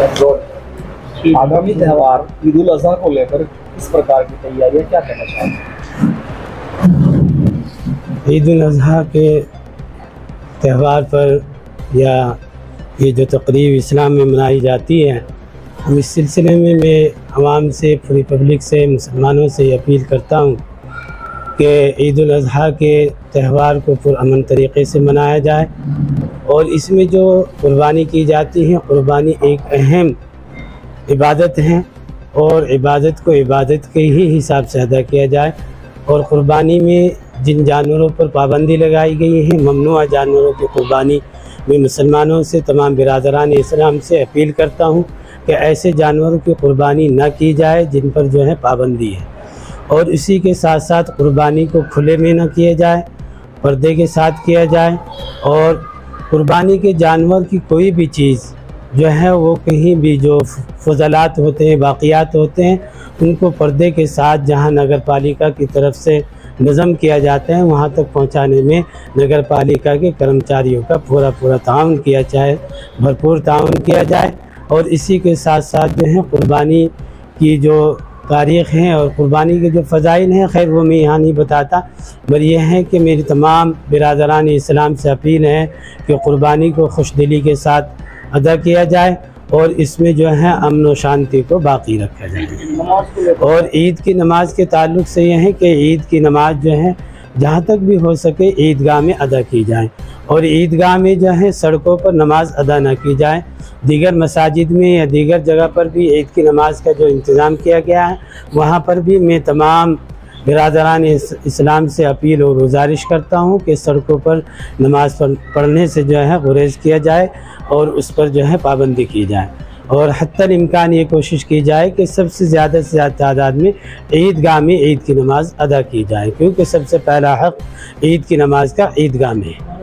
आगामी त्यौहार ईद उल अजहा को लेकर किस प्रकार की तैयारियां, क्या कहना चाहते हैं? ईद उल अजहा के त्यौहार पर या ये जो तकरीब इस्लाम में मनाई जाती है, इस सिलसिले में मैं आवाम से, पूरी पब्लिक से, मुसलमानों से अपील करता हूँ कि ईद उल अजहा के त्यौहार को पुरअमन तरीक़े से मनाया जाए और इसमें जो कुर्बानी की जाती है, कुर्बानी एक अहम इबादत है और इबादत को इबादत के ही हिसाब से अदा किया जाए। और कुर्बानी में जिन जानवरों पर पाबंदी लगाई गई है, ममनुआ जानवरों की कुर्बानी में मुसलमानों से, तमाम बिरादरान इस्लाम से अपील करता हूँ कि ऐसे जानवरों की कुर्बानी न की जाए जिन पर जो है पाबंदी है। और इसी के साथ साथ कुर्बानी को खुले में न किया जाए, पर्दे के साथ किया जाए। और कुर्बानी के जानवर की कोई भी चीज़ जो है वो कहीं भी जो फजलात होते हैं, बाक़ियात होते हैं, उनको पर्दे के साथ जहां नगर पालिका की तरफ से नज़म किया जाता है वहां तक पहुंचाने में नगर पालिका के कर्मचारियों का पूरा ताउन किया जाए, भरपूर ताउन किया जाए। और इसी के साथ साथ जो है कुर्बानी की जो तारीख़ हैं और कुर्बानी के जो फ़ज़ाइल हैं, खैर वो मैं यहाँ नहीं बताता, पर यह है कि मेरी तमाम बिरादरान इस्लाम से अपील है कि कुर्बानी को खुशदिली के साथ अदा किया जाए और इसमें जो है अमन व शांति को बाकी रखा जाए। और ईद की नमाज के ताल्लुक़ से यह है कि ईद की नमाज जो है जहाँ तक भी हो सके ईदगाह में अदा की जाए और ईदगाह में जो है सड़कों पर नमाज अदा ना की जाए। दीगर मसाजिद में या दीगर जगह पर भी ईद की नमाज का जो इंतज़ाम किया गया है वहाँ पर भी मैं तमाम बिरादरान इस्लाम से अपील और गुजारिश करता हूँ कि सड़कों पर नमाज पढ़ने से जो है गुरेज़ किया जाए और उस पर जो है पाबंदी की जाए। और हत्तल इम्कान ये कोशिश की जाए कि सबसे ज़्यादा से ज़्यादा तादाद में ईदगाह में ईद की नमाज़ अदा की जाए, क्योंकि सबसे पहला हक़ ईद की नमाज का ईदगाह में है।